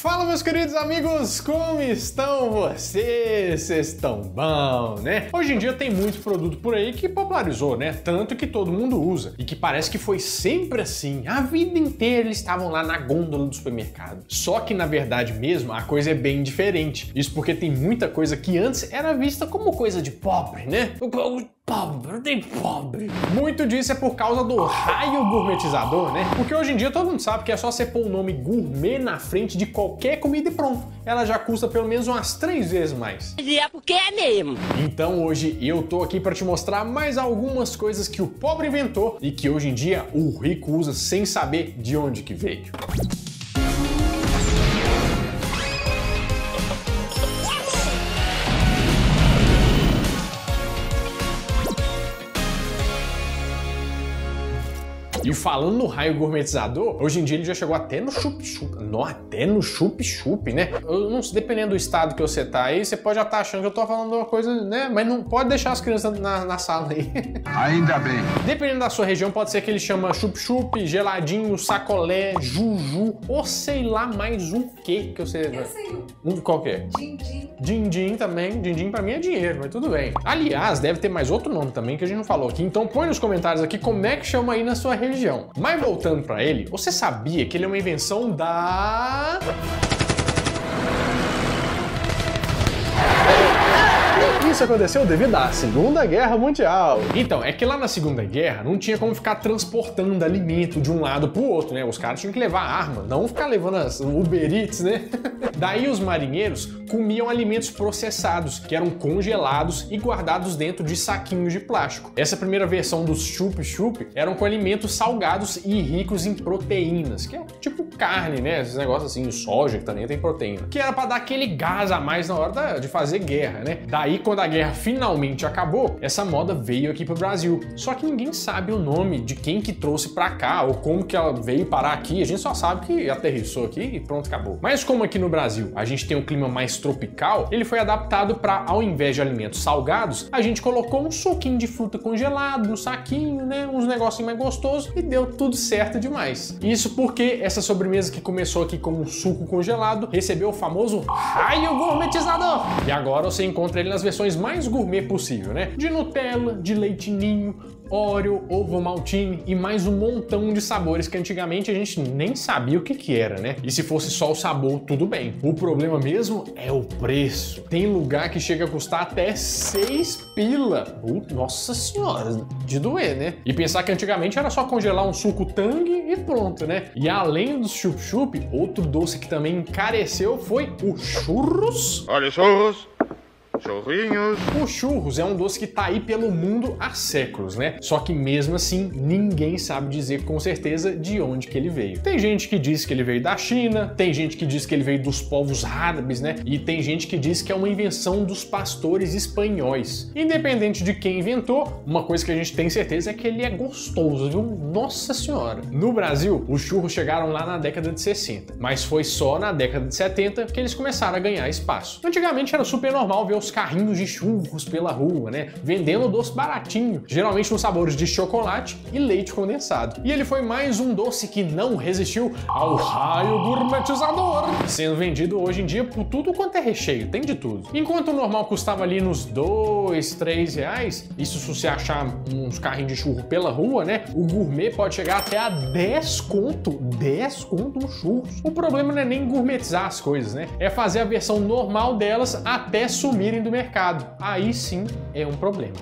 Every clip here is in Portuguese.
Fala, meus queridos amigos, como estão vocês? Vocês estão bom, né? Hoje em dia tem muito produto por aí que popularizou, né? Tanto que todo mundo usa e que parece que foi sempre assim. A vida inteira eles estavam lá na gôndola do supermercado. Só que na verdade mesmo a coisa é bem diferente. Isso porque tem muita coisa que antes era vista como coisa de pobre, né? Pobre. Muito disso é por causa do raio gourmetizador, né? Porque hoje em dia todo mundo sabe que é só você pôr o nome gourmet na frente de qualquer comida e pronto. Ela já custa pelo menos umas 3 vezes mais. E é porque é mesmo. Então hoje eu tô aqui para te mostrar mais algumas coisas que o pobre inventou e que hoje em dia o rico usa sem saber de onde que veio. E falando no raio gourmetizador, hoje em dia ele já chegou até no chup-chup. Não, até no chup-chup, né? Eu não sei, dependendo do estado que você tá aí, você pode já estar achando que eu tô falando uma coisa, né? Mas não pode deixar as crianças na sala aí. Ainda bem. Dependendo da sua região, pode ser que ele chama chup-chup, geladinho, sacolé, juju, ou sei lá mais um que você... Eu sei. Qual que é? Din-din. Din-din também. Din-din pra mim é dinheiro, mas tudo bem. Aliás, deve ter mais outro nome também que a gente não falou aqui. Então põe nos comentários aqui como é que chama aí na sua região. Mas voltando pra ele, você sabia que ele é uma invenção da... Isso aconteceu devido à Segunda Guerra Mundial. Então, é que lá na Segunda Guerra não tinha como ficar transportando alimento de um lado pro outro, né? Os caras tinham que levar arma, não ficar levando as Uber Eats, né? Daí os marinheiros comiam alimentos processados, que eram congelados e guardados dentro de saquinhos de plástico. Essa primeira versão dos chup-chup eram com alimentos salgados e ricos em proteínas, que é tipo carne, né? Esses negócios assim, soja, que também tem proteína. Que era pra dar aquele gás a mais na hora de fazer guerra, né? Daí, quando a guerra finalmente acabou, essa moda veio aqui pro Brasil. Só que ninguém sabe o nome de quem que trouxe pra cá ou como que ela veio parar aqui. A gente só sabe que aterrissou aqui e pronto, acabou. Mas como aqui no Brasil a gente tem um clima mais tropical, ele foi adaptado para, ao invés de alimentos salgados, a gente colocou um suquinho de fruta congelado no saquinho, né? Uns negocinhos mais gostosos e deu tudo certo demais. Isso porque essa sobremesa que começou aqui como um suco congelado recebeu o famoso raio gourmetizador. E agora você encontra ele nas versões mais gourmet possível, né? De Nutella, de leite ninho, Oreo, ovo maltine e mais um montão de sabores que antigamente a gente nem sabia o que era, né? E se fosse só o sabor, tudo bem. O problema mesmo é o preço. Tem lugar que chega a custar até 6 pila. Nossa senhora, de doer, né? E pensar que antigamente era só congelar um suco Tang e pronto, né? E além dos chup-chup, outro doce que também encareceu foi o churros. Olha, churros. Churrinhos. O churros é um doce que tá aí pelo mundo há séculos, né? Só que mesmo assim, ninguém sabe dizer com certeza de onde que ele veio. Tem gente que diz que ele veio da China, tem gente que diz que ele veio dos povos árabes, né? E tem gente que diz que é uma invenção dos pastores espanhóis. Independente de quem inventou, uma coisa que a gente tem certeza é que ele é gostoso, viu? Nossa senhora! No Brasil, os churros chegaram lá na década de 60, mas foi só na década de 70 que eles começaram a ganhar espaço. Antigamente era super normal ver os carrinhos de churros pela rua, né? Vendendo doce baratinho, geralmente nos sabores de chocolate e leite condensado. E ele foi mais um doce que não resistiu ao raio gourmetizador, sendo vendido hoje em dia por tudo quanto é recheio, tem de tudo. Enquanto o normal custava ali nos 2, 3 reais, isso se você achar uns carrinhos de churro pela rua, né? O gourmet pode chegar até a 10 conto. 10 conto um churros. O problema não é nem gourmetizar as coisas, né? É fazer a versão normal delas até sumirem do mercado. Aí sim é um problema.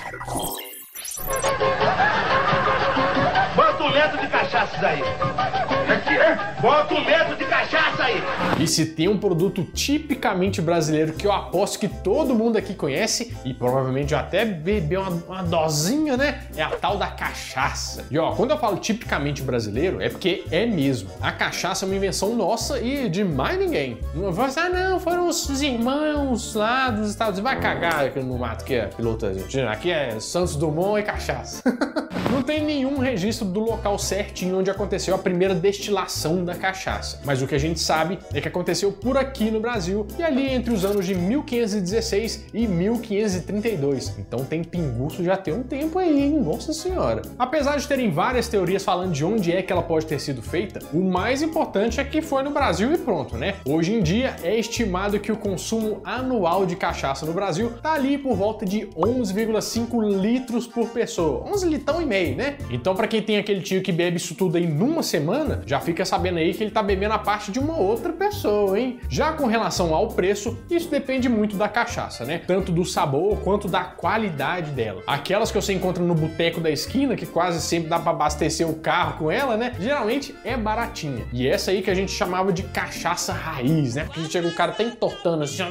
Bota 1 litro de cachaça aí. Bota 1 litro de cachaça aí. E se tem um produto tipicamente brasileiro que eu aposto que todo mundo aqui conhece e provavelmente já até bebeu uma dosinha, né? É a tal da cachaça. E ó, quando eu falo tipicamente brasileiro, é porque é mesmo. A cachaça é uma invenção nossa e de mais ninguém. Não vai dizer, não, foram os irmãos lá dos Estados Unidos. Vai cagar aqui no mato que é piloto argentino. Aqui é Santos Dumont e cachaça. Não tem nenhum registro do local certinho onde aconteceu a primeira destilação da cachaça, mas o que a gente sabe é que aconteceu por aqui no Brasil e ali entre os anos de 1516 e 1532. Então tem pinguço já tem um tempo aí, hein? Nossa senhora. Apesar de terem várias teorias falando de onde é que ela pode ter sido feita, o mais importante é que foi no Brasil e pronto, né? Hoje em dia é estimado que o consumo anual de cachaça no Brasil tá ali por volta de 11,5 litros por pessoa. 11 litão e meio, né? Então pra quem tem aquele tio que bebe isso tudo aí numa semana, já fica sabendo aí que ele tá bebendo a parte de uma outra pessoa, hein? Já com relação ao preço, isso depende muito da cachaça, né? Tanto do sabor quanto da qualidade dela. Aquelas que você encontra no boteco da esquina, que quase sempre dá pra abastecer o carro com ela, né? Geralmente é baratinha. E essa aí que a gente chamava de cachaça raiz, né? Que chega o cara até entortando assim, ó.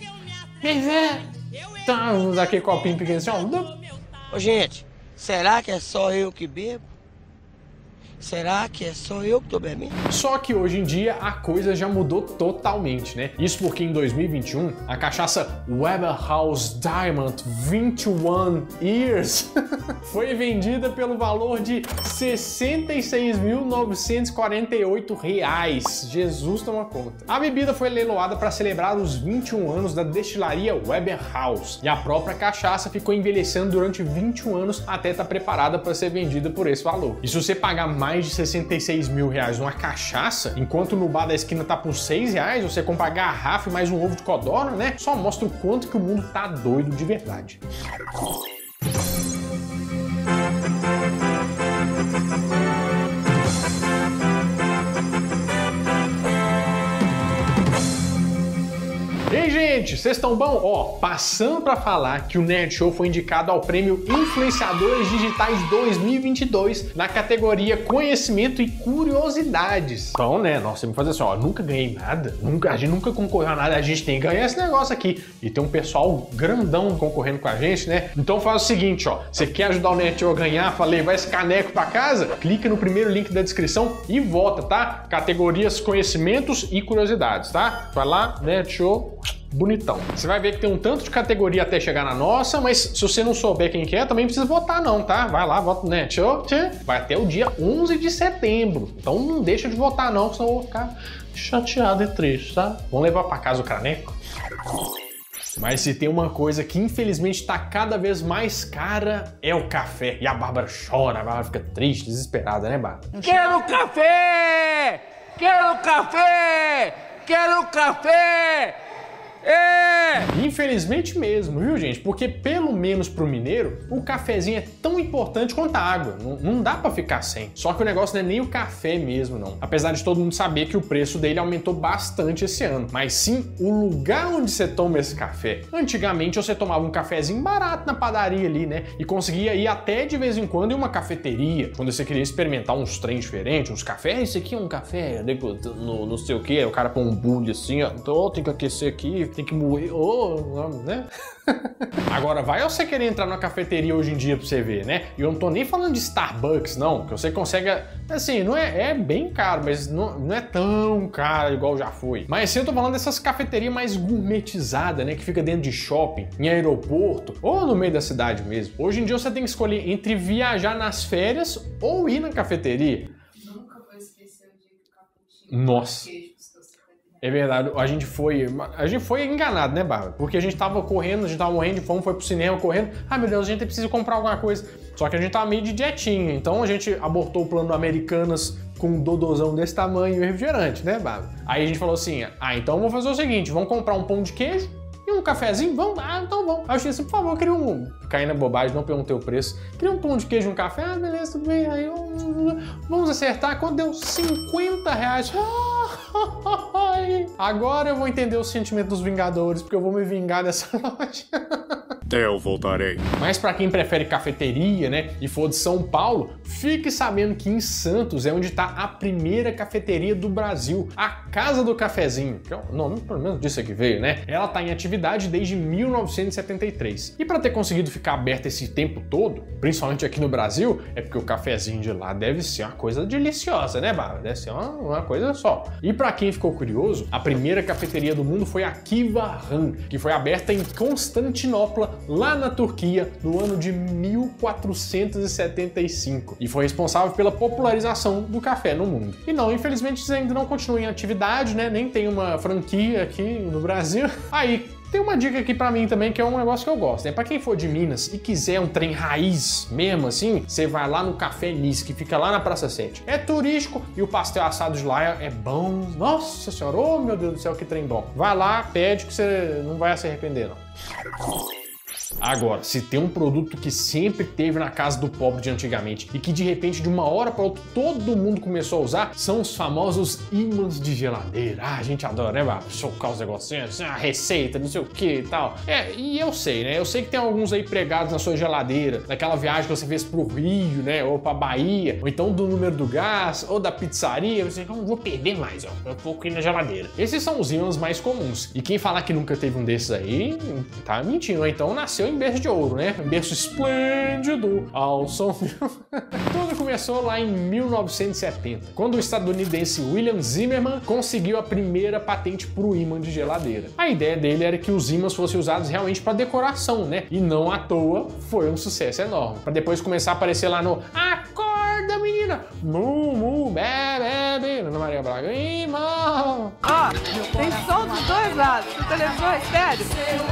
Tá, daquele copinho pequeno assim, ó. Ô, gente, será que é só eu que bebo? Será que é só eu que tô bebendo? Só que hoje em dia a coisa já mudou totalmente, né? Isso porque em 2021 a cachaça Weber House Diamond 21 Years foi vendida pelo valor de R$ 66.948. Jesus toma conta. A bebida foi leiloada para celebrar os 21 anos da destilaria Weber House e a própria cachaça ficou envelhecendo durante 21 anos até estar preparada para ser vendida por esse valor. E se você pagar mais de 66 mil reais numa cachaça, enquanto no bar da esquina tá por 6 reais, você compra a garrafa e mais um ovo de codorna, né? Só mostra o quanto que o mundo tá doido de verdade. Ei, gente, vocês estão bom? Ó, passando para falar que o Nerd Show foi indicado ao prêmio Influenciadores Digitais 2022 na categoria Conhecimento e Curiosidades. Então, né, nós temos que fazer assim, ó, nunca ganhei nada, a gente nunca concorreu a nada, a gente tem que ganhar esse negócio aqui. E tem um pessoal grandão concorrendo com a gente, né? Então faz o seguinte, ó, você quer ajudar o Nerd Show a ganhar, falei, vai esse caneco para casa? Clica no primeiro link da descrição e vota, tá? Categorias Conhecimentos e Curiosidades, tá? Vai lá, Nerd Show. Bonitão. Você vai ver que tem um tanto de categoria até chegar na nossa, mas se você não souber quem que é, também precisa votar não, tá? Vai lá, vota, né? Vai até o dia 11 de setembro. Então não deixa de votar não, senão eu vou ficar chateado e triste, tá? Vamos levar pra casa o caneco? Mas se tem uma coisa que infelizmente tá cada vez mais cara, é o café. E a Bárbara chora, a Bárbara fica triste, desesperada, né, Bárbara? Quero café! Quero café! Quero café! É! Infelizmente mesmo, viu, gente? Porque pelo menos pro mineiro, o cafezinho é tão importante quanto a água. Não dá pra ficar sem. Só que o negócio não é nem o café mesmo, não. Apesar de todo mundo saber que o preço dele aumentou bastante esse ano. Mas sim o lugar onde você toma esse café. Antigamente você tomava um cafezinho barato na padaria ali, né? E conseguia ir até de vez em quando em uma cafeteria. Quando você queria experimentar uns trem diferentes, uns cafés. Esse aqui é um café, no não sei o que. O cara põe um bule assim, ó. Então tem que aquecer aqui. Tem que moer, né? Agora, vai você querer entrar numa cafeteria hoje em dia pra você ver, né? E eu não tô nem falando de Starbucks, não, que você consegue, assim, não é bem caro, mas não é tão caro igual já foi. Mas sim, eu tô falando dessas cafeterias mais gourmetizadas, né? Que fica dentro de shopping, em aeroporto, ou no meio da cidade mesmo. Hoje em dia você tem que escolher entre viajar nas férias ou ir na cafeteria. Nunca vou esquecer o dia que o cappuccino. Nossa. É verdade, a gente foi enganado, né, Bárbara? Porque a gente tava correndo, a gente tava morrendo de fome, foi pro cinema correndo. Ai, meu Deus, a gente precisa comprar alguma coisa. Só que a gente tava meio de dietinha, então a gente abortou o plano do Americanas com um dodozão desse tamanho e refrigerante, né, Bárbara? Aí a gente falou assim, então vamos fazer o seguinte, vamos comprar um pão de queijo e um cafezinho? Vamos? Então vamos. Aí eu disse assim, por favor, eu queria cair na bobagem, não perguntei o preço. Queria um pão de queijo e um café. Ah, beleza, tudo bem. Aí vamos acertar. Quando deu 50 reais. Agora eu vou entender o sentimento dos Vingadores, porque eu vou me vingar dessa loja. Eu voltarei. Mas para quem prefere cafeteria, né, e for de São Paulo, fique sabendo que em Santos é onde está a primeira cafeteria do Brasil, a Casa do Cafezinho, que é o nome pelo menos disso que veio, né? Ela está em atividade desde 1973. E para ter conseguido ficar aberta esse tempo todo, principalmente aqui no Brasil, é porque o cafezinho de lá deve ser uma coisa deliciosa, né, Bárbara? Deve ser uma coisa só. E para quem ficou curioso, a primeira cafeteria do mundo foi a Kiva Han, que foi aberta em Constantinopla, lá na Turquia no ano de 1475 e foi responsável pela popularização do café no mundo. E não, infelizmente eles ainda não continuam em atividade, né? Nem tem uma franquia aqui no Brasil. Aí tem uma dica aqui pra mim também, que é um negócio que eu gosto, né? Pra quem for de Minas e quiser um trem raiz mesmo assim, você vai lá no Café Nis, que fica lá na Praça 7. É turístico e o pastel assado de lá é bom. Nossa senhora, oh meu Deus do céu, que trem bom. Vai lá, pede que você não vai se arrepender, não. Agora, se tem um produto que sempre teve na casa do pobre de antigamente e que de repente, de uma hora para outra, todo mundo começou a usar, são os famosos ímãs de geladeira. Ah, a gente adora, né? Chocar os negocinhos, a receita, não sei o que e tal. E eu sei, né? Eu sei que tem alguns aí pregados na sua geladeira, daquela viagem que você fez pro Rio, né? Ou pra Bahia, ou então do número do gás, ou da pizzaria. Você não vou perder mais, ó. Eu vou aqui na geladeira. Esses são os ímãs mais comuns. E quem falar que nunca teve um desses aí, tá mentindo, ou então nasceu em berço de ouro, né? Um berço esplêndido ao som. Tudo começou lá em 1970, quando o estadunidense William Zimmerman conseguiu a primeira patente para o ímã de geladeira. A ideia dele era que os ímãs fossem usados realmente para decoração, né? E não à toa foi um sucesso enorme. Para depois começar a aparecer lá no Acorda, menina! Mu, mu, bebe, Ana Maria Braga, imã! Ó, tem som dos dois lados. O televisor é sério.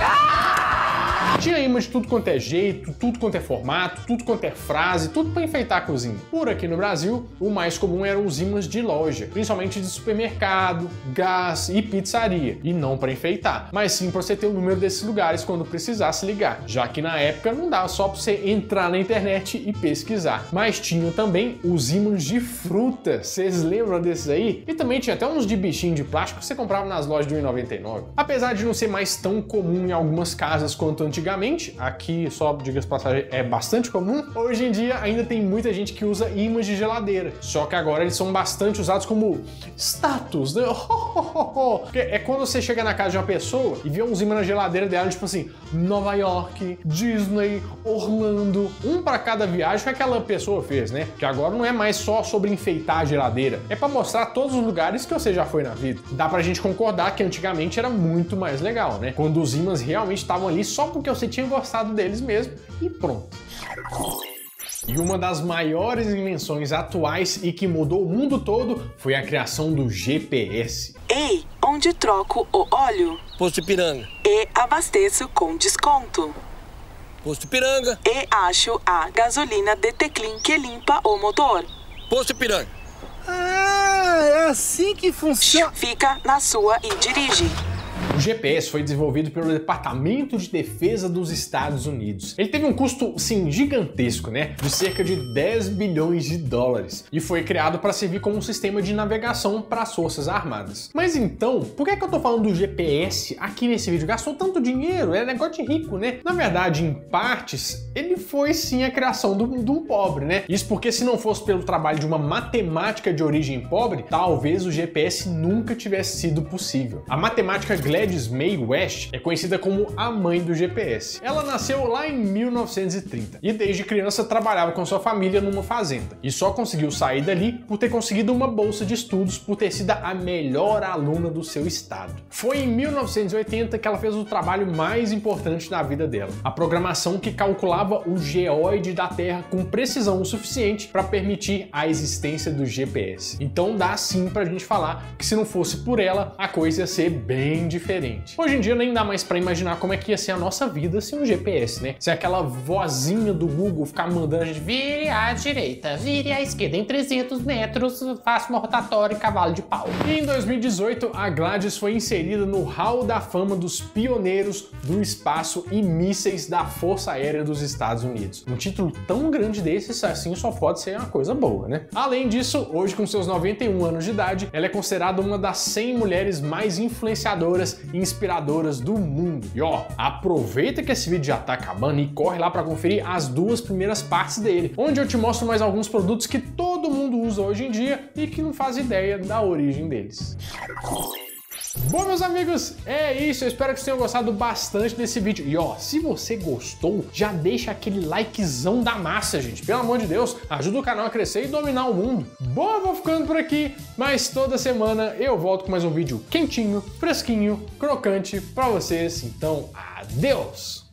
Tinha imã de tudo quanto é jeito, tudo quanto é formato, tudo quanto é frase, tudo para enfeitar a cozinha. Por aqui no Brasil, o mais comum eram os ímãs de loja, principalmente de supermercado, gás e pizzaria, e não para enfeitar, mas sim para você ter o número desses lugares quando precisasse ligar, já que na época não dava só para você entrar na internet e pesquisar. Mas tinham também os ímãs de fruta, vocês lembram desses aí? E também tinha até uns de bichinho de plástico que você comprava nas lojas de R$1,99. Apesar de não ser mais tão comum em algumas casas quanto antigamente, aqui só, diga-se de passagem, é bastante comum, hoje em dia ainda tem muita gente que usa ímãs de geladeira, só que agora eles são bastante usados como status, né? Porque é quando você chega na casa de uma pessoa e vê uns ímãs na geladeira dela, tipo assim, Nova York, Disney, Orlando, um para cada viagem que aquela pessoa fez, né? Que agora não é mais só sobre enfeitar a geladeira, é para mostrar todos os lugares que você já foi na vida. Dá pra gente concordar que antigamente era muito mais legal, né? Quando os ímãs realmente estavam ali só porque você tinha gostado deles mesmo e pronto. E uma das maiores invenções atuais e que mudou o mundo todo foi a criação do GPS. Ei, onde troco o óleo? Posto Ipiranga. E abasteço com desconto. Posto Ipiranga. E acho a gasolina DT Clean que limpa o motor. Posto Ipiranga. Ah, é assim que funciona. Fica na sua e dirige. O GPS foi desenvolvido pelo Departamento de Defesa dos Estados Unidos. Ele teve um custo, sim, gigantesco, né? De cerca de 10 bilhões de dólares. E foi criado para servir como um sistema de navegação para as Forças Armadas. Mas então, por que eu tô falando do GPS aqui nesse vídeo? Gastou tanto dinheiro? É negócio de rico, né? Na verdade, em partes, ele foi sim a criação do pobre, né? Isso porque se não fosse pelo trabalho de uma matemática de origem pobre, talvez o GPS nunca tivesse sido possível. A matemática Gladys May West é conhecida como a mãe do GPS. Ela nasceu lá em 1930 e desde criança trabalhava com sua família numa fazenda e só conseguiu sair dali por ter conseguido uma bolsa de estudos por ter sido a melhor aluna do seu estado. Foi em 1980 que ela fez o trabalho mais importante da vida dela, a programação que calculava o geóide da Terra com precisão o suficiente para permitir a existência do GPS. Então dá sim pra gente falar que se não fosse por ela, a coisa ia ser bem diferente. Hoje em dia nem dá mais pra imaginar como é que ia ser a nossa vida sem um GPS, né? Se aquela vozinha do Google ficar mandando a gente vire à direita, vire à esquerda, em 300 metros, faça uma rotatória e cavalo de pau. E em 2018, a Gladys foi inserida no Hall da Fama dos pioneiros do espaço e mísseis da Força Aérea dos Estados Unidos. Um título tão grande desse, assim, só pode ser uma coisa boa, né? Além disso, hoje com seus 91 anos de idade, ela é considerada uma das 100 mulheres mais influenciadoras e inspiradoras do mundo. E ó, aproveita que esse vídeo já tá acabando e corre lá para conferir as duas primeiras partes dele, onde eu te mostro mais alguns produtos que todo mundo usa hoje em dia e que não faz ideia da origem deles. Bom, meus amigos, é isso. Eu espero que vocês tenham gostado bastante desse vídeo. E ó, se você gostou, já deixa aquele likezão da massa, gente. Pelo amor de Deus, ajuda o canal a crescer e dominar o mundo. Bom, eu vou ficando por aqui, mas toda semana eu volto com mais um vídeo quentinho, fresquinho, crocante pra vocês. Então, adeus!